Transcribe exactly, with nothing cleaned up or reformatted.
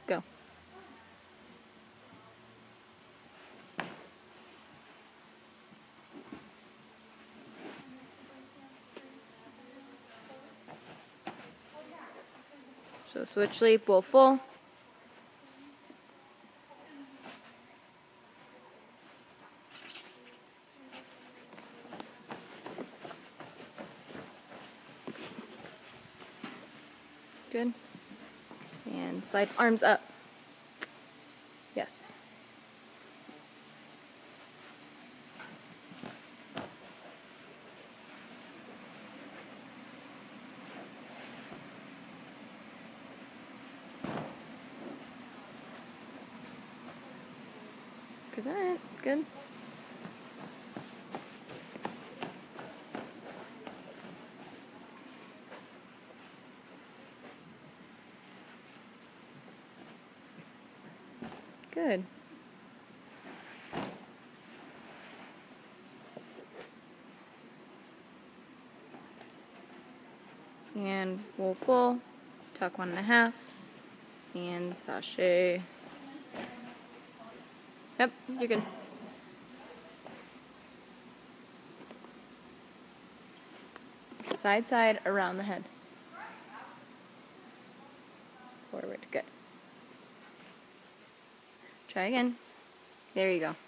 Go. So switch leap, bowl full. Good. And slide arms up. Yes. Present. Good. Good. And roll full, tuck one and a half, and sashay. Yep, you're good. Side, side, around the head. Forward, good. Try again. There you go.